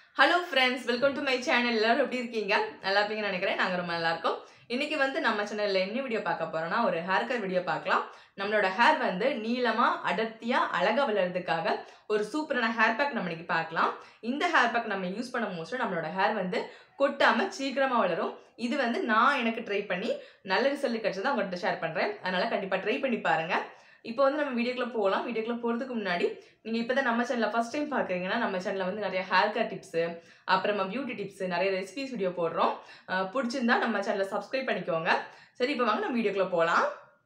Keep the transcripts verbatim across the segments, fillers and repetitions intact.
Hello friends, welcome to my channel. எல்லாரும் எப்படி இருக்கீங்க? நல்லா இருப்பீங்கன்னு நினைக்கிறேன். நாங்க ரொம்ப நல்லா இருக்கோம். இன்னைக்கு வந்து நம்ம சேனல்ல என்ன வீடியோ பார்க்க போறோம்னா ஒரு ஹேர் கேர் வீடியோ பார்க்கலாம். நம்மளோட ஹேர் வந்து நீளமா அடர்த்தியா அழகா வளர்றதுக்காக ஒரு சூப்பரான ஹேர் பேக் நம்ம இன்னைக்கு பார்க்கலாம். இந்த ஹேர் பேக் நம்ம யூஸ் பண்ண மோஸ்ட்லி நம்மளோட ஹேர் வந்து கொட்டாம சீக்கிரமா வளரும். இது வந்து நான் எனக்கு ட்ரை பண்ணி நல்ல ரிசல்ட் கிடைச்சதை உங்கள்கிட்ட ஷேர் பண்றேன். அதனால கண்டிப்பா ட்ரை பண்ணி பாருங்க. இப்போ வந்து நம்ம வீடியோக்குள்ள போகலாம். வீடியோக்குள்ள போறதுக்கு முன்னாடி நீங்க இப்பதான் நம்ம சேனல்ல ஃபர்ஸ்ட் டைம் பாக்குறீங்கன்னா நம்ம சேனல்ல வந்து நிறைய ஹேர் கேர் டிப்ஸ், அப்புறமா பியூட்டி டிப்ஸ், நிறைய ரெசிபிஸ் வீடியோ போடுறோம். பிடிச்சிருந்தா நம்ம சேனலை சப்ஸ்கிரைப் பண்ணிக்கோங்க. சரி, இப்போ வாங்க நம்ம வீடியோக்குள்ள போகலாம்.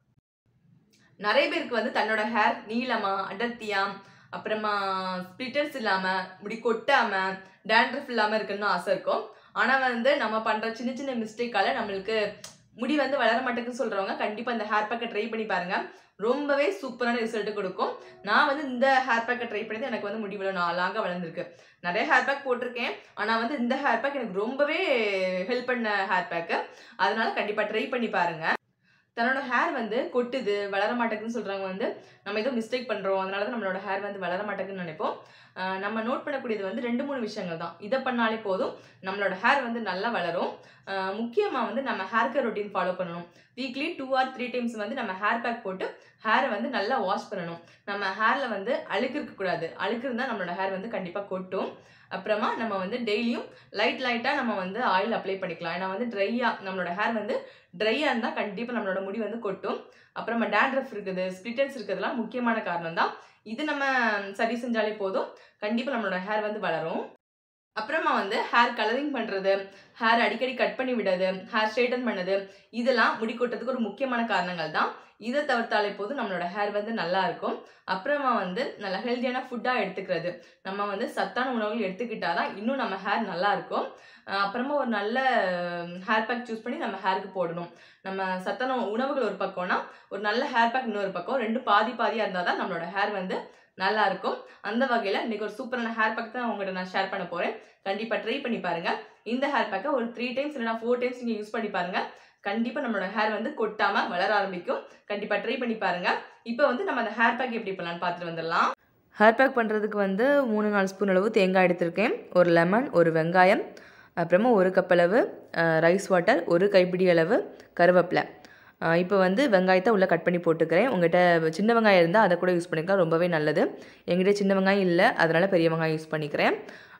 நிறைய பேருக்கு வந்து தன்னோட ஹேர் நீளமா அடர்த்தியா அப்புறமா ஸ்பிளிட்டர்ஸ் இல்லாம முடி கொட்டாம டேண்ட்ரஃப் இல்லாம இருக்குன்னு ஆசை இருக்கும். ஆனா வந்து நம்ம பண்ற சின்ன சின்ன மிஸ்டேக்கால நம்மளுக்கு முடி வந்து வளர மாட்டேங்குன்னு சொல்றவங்க கண்டிப்பா இந்த ஹேர் பேக்கை ட்ரை பண்ணி பாருங்க. ரொம்பவே சூப்பரான ரிசல்ட் கொடுக்கும். நான் வந்து இந்த ஹேர் பேக்கை ட்ரை பண்ணி எனக்கு வந்து முடி இவ்வளவு நாளாக வளர்ந்துருக்கு. நிறைய ஹேர் பேக் போட்டிருக்கேன், ஆனா வந்து இந்த ஹேர் பேக் எனக்கு ரொம்பவே ஹெல்ப் பண்ண ஹேர் பேக்கு. அதனால கண்டிப்பா ட்ரை பண்ணி பாருங்க. தன்னோட ஹேர் வந்து கொட்டுது வளர மாட்டேங்குன்னு சொல்றவங்க வந்து நம்ம ஏதோ மிஸ்டேக் பண்றோம், அதனாலதான் நம்மளோட ஹேர் வந்து வளர மாட்டேங்குன்னு நினைப்போம். நம்ம நோட் பண்ணக்கூடியது வந்து ரெண்டு மூணு விஷயங்கள் தான். இதை பண்ணாலே போதும், நம்மளோட ஹேர் வந்து நல்லா வளரும். முக்கியமா வந்து நம்ம ஹேர் கேர் ரொட்டீன் ஃபாலோ பண்ணணும். Weekly two or three times வந்து நம்ம ஹேர் பேக் போட்டு ஹேரை வந்து நல்லா வாஷ் பண்ணணும். நம்ம ஹேர்ல வந்து அழுக்கு இருக்கக்கூடாது. அழுக்கு இருந்தால் நம்மளோட ஹேர் வந்து கண்டிப்பா கொட்டும். அப்புறமா நம்ம வந்து டெய்லியும் லைட் லைட்டா நம்ம வந்து ஆயில் அப்ளை பண்ணிக்கலாம். ஏன்னா வந்து ட்ரையா நம்மளோட ஹேர் வந்து ட்ரையா இருந்தா கண்டிப்பா நம்மளோட முடி வந்து கொட்டும். அப்புறமா டேண்ட்ரஃப் இருக்குது, ஸ்பிளிட்டர்ஸ் இருக்கிறதுலாம் முக்கியமான காரணம் தான். இது நம்ம சரி செஞ்சாலே போதும், கண்டிப்பா நம்மளோட ஹேர் வந்து வளரும். அப்புறமா வந்து ஹேர் கலரிங் பண்றது, ஹேர் அடிக்கடி கட் பண்ணி விடுறது, ஹேர் ஸ்ட்ரைட்டன் பண்ணது, இதெல்லாம் முடி கொட்டதுக்கு ஒரு முக்கியமான காரணங்கள் தான். இதை தவிர்த்தாலே போதும் நம்மளோட ஹேர் வந்து நல்லா இருக்கும். அப்புறமா வந்து நல்ல ஹெல்த்தியான ஃபுட்டா எடுத்துக்கிறது, நம்ம வந்து சத்தான உணவுகள் எடுத்துக்கிட்டாதான் இன்னும் நம்ம ஹேர் நல்லா இருக்கும். அப்புறமா ஒரு நல்ல ஹேர் பேக் சூஸ் பண்ணி நம்ம ஹேருக்கு போடணும். நம்ம சத்தான உணவுகள் ஒரு பக்கம்னா ஒரு நல்ல ஹேர் பேக் இன்னொரு பக்கம், ரெண்டு பாதி பாதியா இருந்தால் தான் நம்மளோட ஹேர் வந்து நல்லா இருக்கும். அந்த வகையில் இன்னைக்கு ஒரு சூப்பரான ஹேர் பேக் தான் உங்கள்கிட்ட நான் ஷேர் பண்ண போறேன். கண்டிப்பா ட்ரை பண்ணி பாருங்க. இந்த ஹேர் பேக்கை ஒரு த்ரீ டைம்ஸ் இல்லைனா ஃபோர் டைம்ஸ் நீங்க யூஸ் பண்ணி பாருங்க. கண்டிப்பா நம்மளோட ஹேர் வந்து கொட்டாம வளர ஆரம்பிக்கும். கண்டிப்பா ட்ரை பண்ணி பாருங்க. இப்போ வந்து நம்ம அந்த ஹேர் பேக் எப்படி பண்ணலாம்னு பார்த்துட்டு வந்துடலாம். ஹேர் பேக் பண்ணுறதுக்கு வந்து மூணு நாலு ஸ்பூன் அளவு தேங்காய் எடுத்திருக்கேன், ஒரு லெமன், ஒரு வெங்காயம், அப்புறமா ஒரு கப் அளவு ரைஸ் வாட்டர், ஒரு கைப்பிடி அளவு கருவேப்பிலை. இப்போ வந்து வெங்காயத்தை உள்ளே கட் பண்ணி போட்டுக்கிறேன். உங்கள்கிட்ட சின்ன வெங்காயம் இருந்தால் அதை கூட யூஸ் பண்ணிக்கலாம், ரொம்பவே நல்லது. எங்கிட்ட சின்ன வெங்காயம் இல்லை, அதனால் பெரிய வெங்காயம் யூஸ் பண்ணிக்கிறேன்.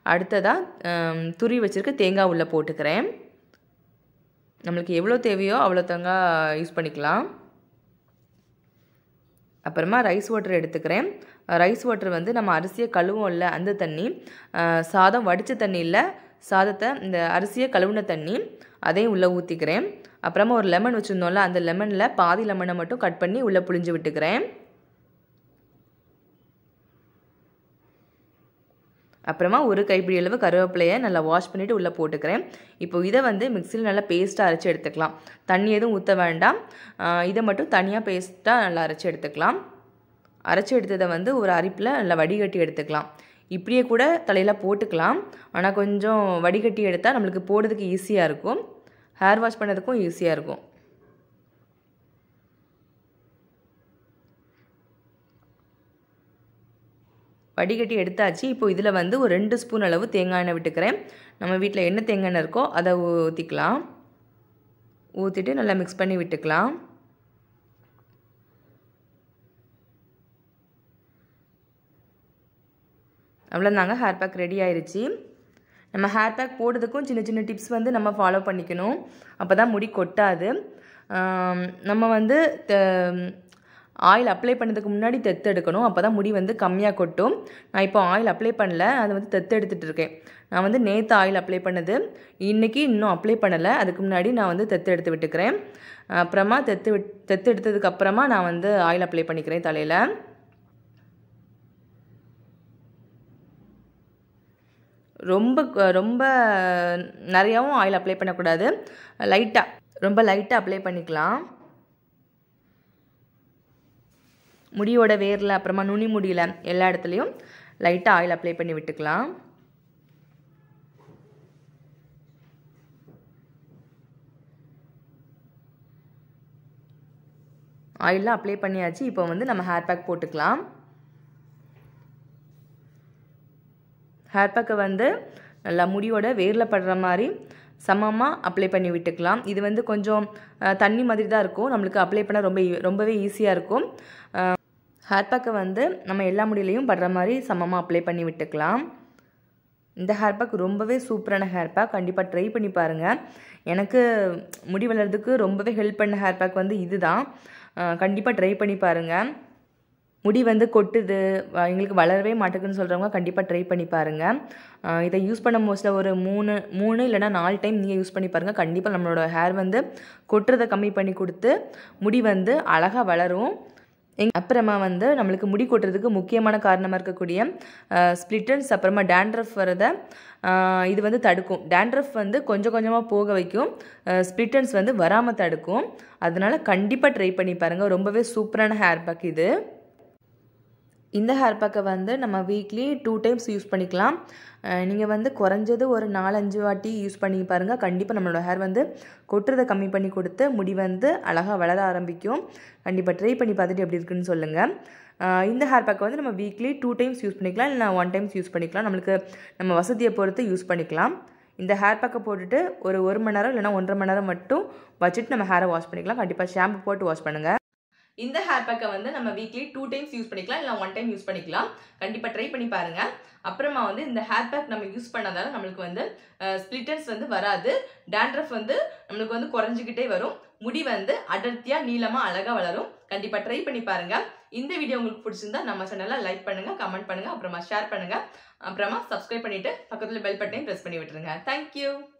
அடுத்ததாக துருவி வச்சுருக்க தேங்காய் உள்ளே போட்டுக்கிறேன். நம்மளுக்கு எவ்வளோ தேவையோ அவ்வளோ தேங்காய் யூஸ் பண்ணிக்கலாம். அப்புறமா ரைஸ் வாட்டர் எடுத்துக்கிறேன். ரைஸ் வாட்டர் வந்து நம்ம அரிசியை கழுவோம் இல்லை அந்த தண்ணி, சாதம் வடித்த தண்ணி இல்லை, சாதத்தை இந்த அரிசியை கழுவுன தண்ணி, அதையும் உள்ளே ஊற்றிக்கிறேன். அப்புறமா ஒரு லெமன் வச்சுருந்தோம்ல, அந்த லெமனில் பாதி லெமனை மட்டும் கட் பண்ணி உள்ளே புழிஞ்சு விட்டுக்கிறேன். அப்புறமா ஒரு கைப்பிடி அளவு கருவேப்பிலையை நல்லா வாஷ் பண்ணிவிட்டு உள்ளே போட்டுக்கிறேன். இப்போ இதை வந்து மிக்சியில் நல்லா பேஸ்ட்டாக அரைச்சி எடுத்துக்கலாம். தண்ணி எதுவும் ஊற்ற வேண்டாம், இதை மட்டும் தனியாக பேஸ்ட்டாக நல்லா அரைச்சி எடுத்துக்கலாம். அரைச்சி எடுத்ததை வந்து ஒரு அரிப்பில் நல்லா வடிகட்டி எடுத்துக்கலாம். இப்படியே கூட தலையில் போட்டுக்கலாம், ஆனால் கொஞ்சம் வடிகட்டி எடுத்தால் நம்மளுக்கு போடுறதுக்கு ஈஸியாக இருக்கும், ஹேர் வாஷ் பண்ணதுக்கும் ஈஸியாக இருக்கும். வடிகட்டி எடுத்தாச்சு. இப்போ இதில் வந்து ஒரு ரெண்டு ஸ்பூன் அளவு தேங்காய் எண்ணெய் விட்டுக்கிறேன். நம்ம வீட்டில் என்ன தேங்காய் எண்ணெய் இருக்கோ அதை ஊற்றிக்கலாம். ஊற்றிட்டு நல்லா மிக்ஸ் பண்ணி விட்டுக்கலாம். அவ்வளோதாங்க, ஹேர் பேக் ரெடி ஆயிடுச்சு. நம்ம ஹேர் பேக் போடுறதுக்கும் சின்ன சின்ன டிப்ஸ் வந்து நம்ம ஃபாலோ பண்ணிக்கணும், அப்போ தான் முடி கொட்டாது. நம்ம வந்து ஆயில் அப்ளை பண்ணதுக்கு முன்னாடி தெத்து எடுக்கணும், அப்போ தான் முடி வந்து கம்மியாக கொட்டும். நான் இப்போ ஆயில் அப்ளை பண்ணல, அதை வந்து தெத்து எடுத்துகிட்டு இருக்கேன். நான் வந்து நேற்று ஆயில் அப்ளை பண்ணது, இன்றைக்கி இன்னும் அப்ளை பண்ணலை, அதுக்கு முன்னாடி நான் வந்து தெத்து எடுத்து விட்டுக்கிறேன். அப்புறமா தெத்து விட் தெத்து எடுத்ததுக்கப்புறமா நான் வந்து ஆயில் அப்ளை பண்ணிக்கிறேன் தலையில். ரொம்ப ரொம்ப நிறையாவும் ஆயில் அப்ளை பண்ணக்கூடாது, லைட்டாக, ரொம்ப லைட்டாக அப்ளை பண்ணிக்கலாம். முடியோட வேரில் அப்புறமா நுனி முடியல எல்லா இடத்துலையும் லைட்டாக ஆயில் அப்ளை பண்ணி விட்டுக்கலாம். ஆயிலெலாம் அப்ளை பண்ணியாச்சு. இப்போ வந்து நம்ம ஹேர் பேக் போட்டுக்கலாம். ஹேர் பேக்கை வந்து நல்லா முடியோட வேரில் படுற மாதிரி சமமாக அப்ளை பண்ணி விட்டுக்கலாம். இது வந்து கொஞ்சம் தண்ணி மாதிரி தான் இருக்கும், நம்மளுக்கு அப்ளை பண்ண ரொம்ப ரொம்பவே ஈஸியாக இருக்கும். ஹேர் பேக்கை வந்து நம்ம எல்லா முடியிலையும் படுற மாதிரி சமமாக அப்ளை பண்ணி விட்டுக்கலாம். இந்த ஹேர் பேக் ரொம்பவே சூப்பரான ஹேர் பேக், கண்டிப்பாக ட்ரை பண்ணி பாருங்கள். எனக்கு முடி வளர்றதுக்கு ரொம்பவே ஹெல்ப் பண்ண ஹேர் பேக் வந்து இது தான். கண்டிப்பாக ட்ரை பண்ணி பாருங்கள். முடி வந்து கொட்டுது, எங்களுக்கு வளரவே மாட்டேங்குன்னு சொல்கிறவங்க கண்டிப்பாக ட்ரை பண்ணி பாருங்கள். இதை யூஸ் பண்ண மோஸ்ட்டில் ஒரு மூணு மூணு இல்லைனா நாலு டைம் நீங்கள் யூஸ் பண்ணி பாருங்கள். கண்டிப்பாக நம்மளோட ஹேர் வந்து கொட்டுறதை கம்மி பண்ணி கொடுத்து முடி வந்து அழகாக வளரும். எங் அப்புறமா வந்து நம்மளுக்கு முடி கொட்டுறதுக்கு முக்கியமான காரணமாக இருக்கக்கூடிய ஸ்ப்ளிட்டன்ஸ், அப்புறமா டேண்ட்ரஃப் வரதை இது வந்து தடுக்கும். டேண்ட்ரஃப் வந்து கொஞ்சம் கொஞ்சமாக போக வைக்கும், ஸ்ப்ளிட்டன்ஸ் வந்து வராமல் தடுக்கும். அதனால் கண்டிப்பாக ட்ரை பண்ணி பாருங்கள். ரொம்பவே சூப்பரான ஹேர் பேக் இது. இந்த ஹேர் பேக்கை வந்து நம்ம வீக்லி டூ டைம்ஸ் யூஸ் பண்ணிக்கலாம். நீங்கள் வந்து குறைஞ்சது ஒரு நாலஞ்சு வாட்டி யூஸ் பண்ணி பாருங்கள். கண்டிப்பாக நம்மளோட ஹேர் வந்து கொட்டுறதை கம்மி பண்ணி கொடுத்து முடி வந்து அழகாக வளர ஆரம்பிக்கும். கண்டிப்பாக ட்ரை பண்ணி பார்த்துட்டு எப்படி இருக்குன்னு சொல்லுங்கள். இந்த ஹேர் பேக்கை வந்து நம்ம வீக்லி டூ டைம்ஸ் யூஸ் பண்ணிக்கலாம், இல்லை ஒன் டைம்ஸ் யூஸ் பண்ணிக்கலாம். நம்மளுக்கு நம்ம வசதியை பொறுத்து யூஸ் பண்ணிக்கலாம். இந்த ஹேர் பேக்கை போட்டுட்டு ஒரு ஒரு மணி நேரம் இல்லைனா ஒன்றரை மணி நேரம் மட்டும் வச்சுட்டு நம்ம ஹேரை வாஷ் பண்ணிக்கலாம். கண்டிப்பாக ஷாம்பு போட்டு வாஷ் பண்ணுங்கள். இந்த ஹேர் பேக்கை வந்து நம்ம வீக்லி டூ டைம்ஸ் யூஸ் பண்ணிக்கலாம், இல்லை ஒன் டைம் யூஸ் பண்ணிக்கலாம். கண்டிப்பாக ட்ரை பண்ணி பாருங்கள். அப்புறமா வந்து இந்த ஹேர் பேக் நம்ம யூஸ் பண்ணதால நம்மளுக்கு வந்து ஸ்ப்ளிட்டன்ஸ் வந்து வராது, டேண்ட்ரஃப் வந்து நம்மளுக்கு வந்து குறைஞ்சிக்கிட்டே வரும், முடி வந்து அடர்த்தியாக நீளமாக அழகாக வளரும். கண்டிப்பாக ட்ரை பண்ணி பாருங்கள். இந்த வீடியோ உங்களுக்கு பிடிச்சிருந்தா நம்ம சேனலை லைக் பண்ணுங்கள், கமெண்ட் பண்ணுங்கள், அப்புறமா ஷேர் பண்ணுங்கள், அப்புறமா சப்ஸ்கிரைப் பண்ணிவிட்டு பக்கத்தில் பெல் பட்டனையும் ப்ரெஸ் பண்ணி விட்டுருங்க. தேங்க்யூ.